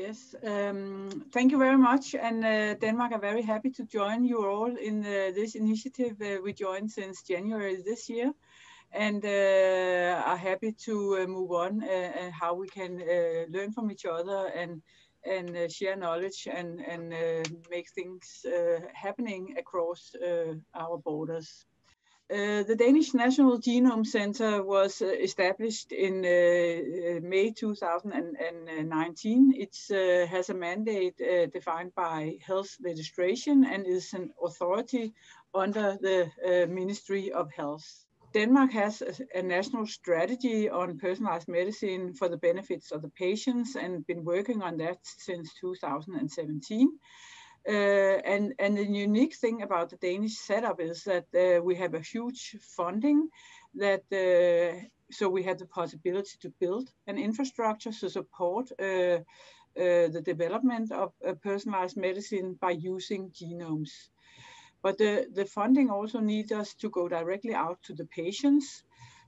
Yes, thank you very much. And Denmark are very happy to join you all in this initiative we joined since January this year, and are happy to move on and how we can learn from each other and share knowledge and make things happening across our borders. The Danish National Genome Center was established in May 2019. It has a mandate defined by health legislation and is an authority under the Ministry of Health. Denmark has a national strategy on personalized medicine for the benefits of the patients and been working on that since 2017. And the unique thing about the Danish setup is that we have a huge funding that so we have the possibility to build an infrastructure to support the development of personalized medicine by using genomes. But the funding also needs us to go directly out to the patients.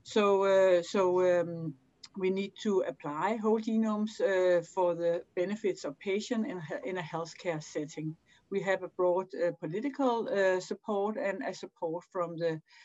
We need to apply whole genomes for the benefits of patients in a healthcare setting. We have a broad political support and a support from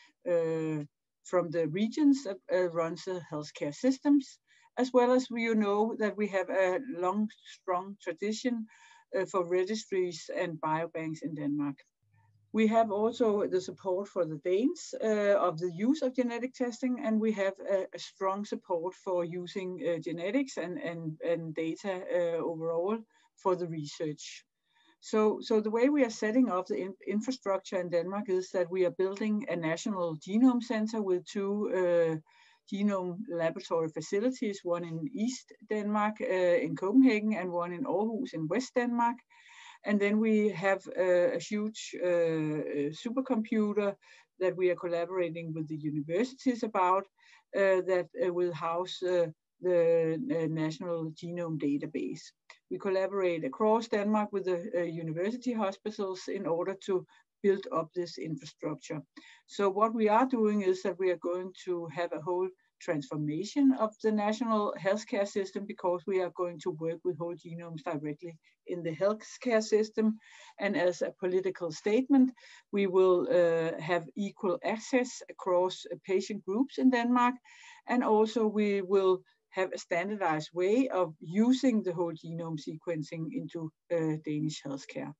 the regions that runs the healthcare systems, as well as you know that we have a long, strong tradition for registries and biobanks in Denmark. We have also the support for the Danes of the use of genetic testing, and we have a strong support for using genetics and data overall for the research. So the way we are setting up the infrastructure in Denmark is that we are building a national genome center with two genome laboratory facilities, one in East Denmark in Copenhagen and one in Aarhus in West Denmark. And then we have a huge supercomputer that we are collaborating with the universities about that will house the National Genome Database. We collaborate across Denmark with the university hospitals in order to build up this infrastructure. So what we are doing is that we are going to have a whole transformation of the national healthcare system, because we are going to work with whole genomes directly in the healthcare system. And as a political statement, we will have equal access across patient groups in Denmark. And also we will have a standardized way of using the whole genome sequencing into Danish healthcare.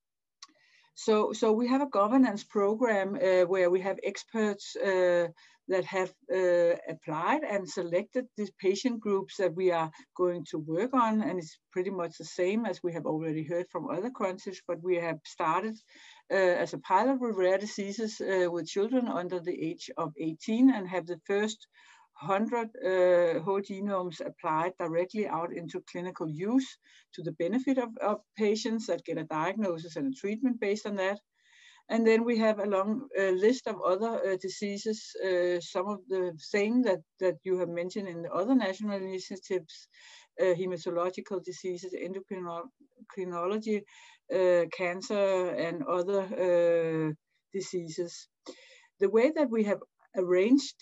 So we have a governance program where we have experts that have applied and selected these patient groups that we are going to work on. And it's pretty much the same as we have already heard from other countries, but we have started as a pilot with rare diseases with children under the age of 18 and have the first 100 whole genomes applied directly out into clinical use to the benefit of patients that get a diagnosis and a treatment based on that. And then we have a long list of other diseases, some of the same that you have mentioned in the other national initiatives, hematological diseases, endocrinology, cancer, and other diseases. The way that we have arranged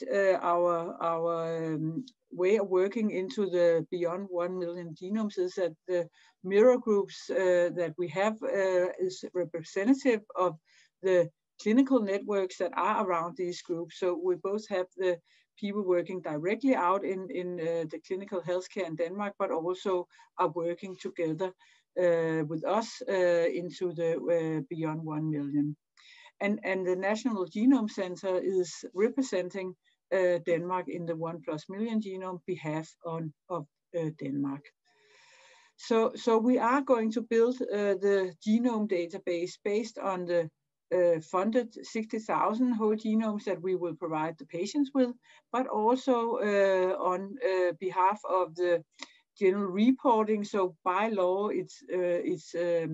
our way of working into the beyond 1 million genomes is that the mirror groups that we have is representative of the clinical networks that are around these groups. So we both have the people working directly out in the clinical healthcare in Denmark, but also are working together with us into the beyond 1 million. And the National Genome Center is representing Denmark in the 1+ million genome behalf of Denmark. So we are going to build the genome database based on the funded 60,000 whole genomes that we will provide the patients with, but also on behalf of the general reporting. So by law, it's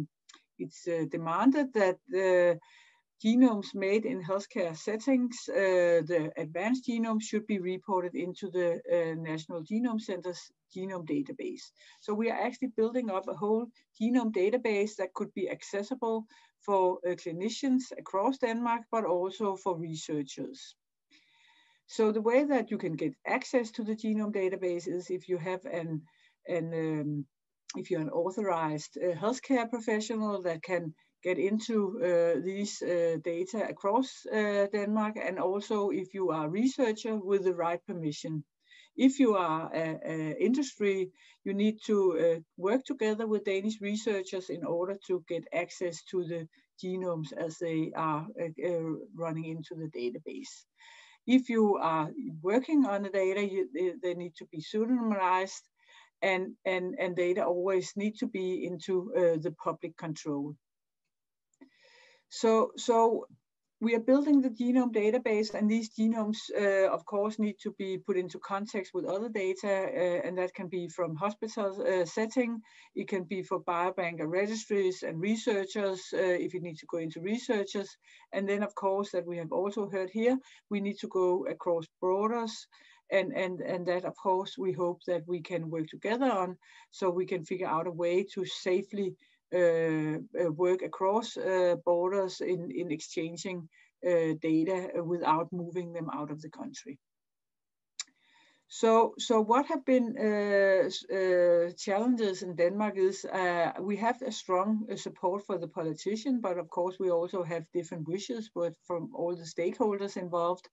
demanded that the genomes made in healthcare settings, the advanced genomes, should be reported into the National Genome Center's genome database. So we are actually building up a whole genome database that could be accessible for clinicians across Denmark, but also for researchers. So the way that you can get access to the genome database is if you have if you're an authorized healthcare professional that can get into these data across Denmark, and also if you are a researcher with the right permission. If you are an industry, you need to work together with Danish researchers in order to get access to the genomes as they are running into the database. If you are working on the data, they need to be pseudonymized, and data always need to be into the public control. So we are building the genome database, and these genomes, of course, need to be put into context with other data, and that can be from hospital setting. It can be for biobank registries and researchers, if you need to go into researchers. And then, of course, that we have also heard here, we need to go across borders. And that, of course, we hope that we can work together on, so we can figure out a way to safely work across borders in exchanging data without moving them out of the country. So what have been challenges in Denmark is we have a strong support for the politician, but of course we also have different wishes from all the stakeholders involved.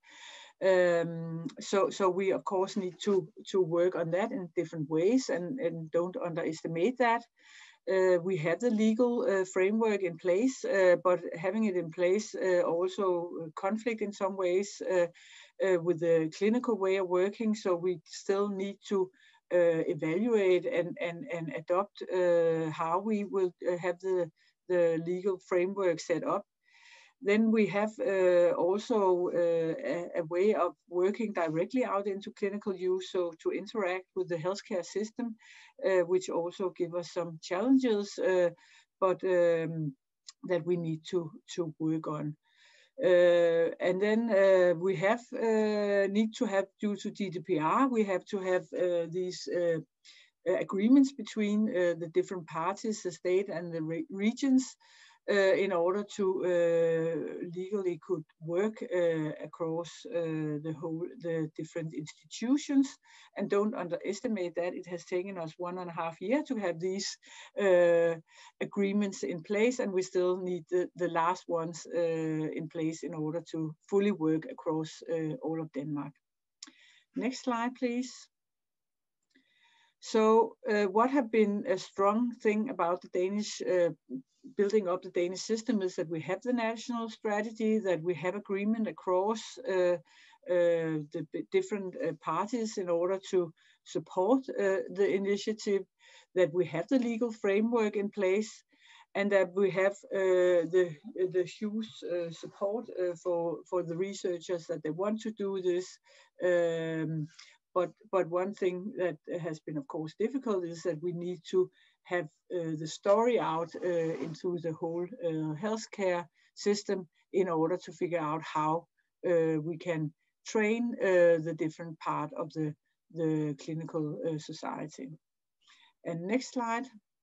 So we of course need to work on that in different ways, and don't underestimate that. We have the legal framework in place, but having it in place also conflict in some ways with the clinical way of working. So we still need to evaluate and adopt how we will have the legal framework set up. Then we have also a way of working directly out into clinical use, so to interact with the healthcare system, which also give us some challenges, but that we need to work on. And then we have need to have, due to GDPR, we have to have these agreements between the different parties, the state and the regions, in order to legally could work across the different institutions. And don't underestimate that it has taken us 1.5 years to have these agreements in place, and we still need the last ones in place in order to fully work across all of Denmark. Next slide, please. So what have been a strong thing about the Danish building up the Danish system is that we have the national strategy, that we have agreement across the different parties in order to support the initiative, that we have the legal framework in place, and that we have the huge support for the researchers that they want to do this. But one thing that has been, of course, difficult is that we need to have the story out into the whole healthcare system in order to figure out how we can train the different part of the clinical society. And next slide.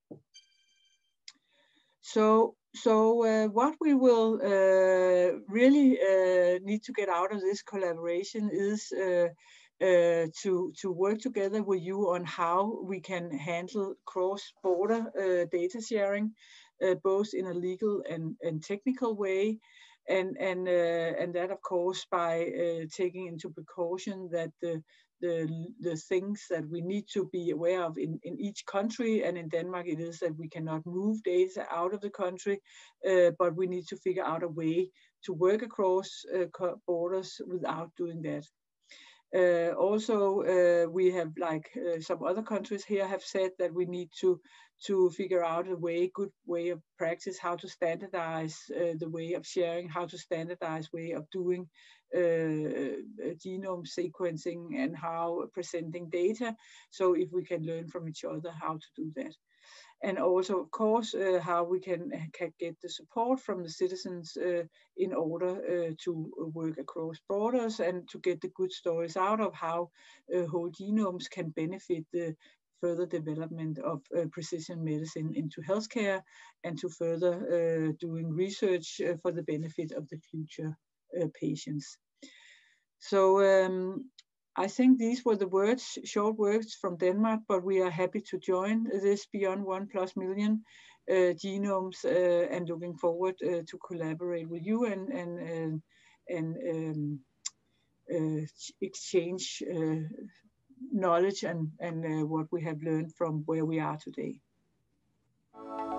So what we will really need to get out of this collaboration is to work together with you on how we can handle cross-border data sharing, both in a legal and technical way, and that, of course, by taking into precaution that the things that we need to be aware of in each country, and in Denmark it is that we cannot move data out of the country, but we need to figure out a way to work across borders without doing that. Also, we have, like some other countries here have said, that we need to figure out a good way of practice, how to standardize the way of sharing, how to standardize way of doing genome sequencing and how presenting data. So if we can learn from each other how to do that. And also, of course, how we can get the support from the citizens in order to work across borders and to get the good stories out of how whole genomes can benefit the further development of precision medicine into healthcare, and to further doing research for the benefit of the future patients. So I think these were the words, short words from Denmark, but we are happy to join this beyond 1+ million genomes and looking forward to collaborate with you and exchange knowledge and what we have learned from where we are today.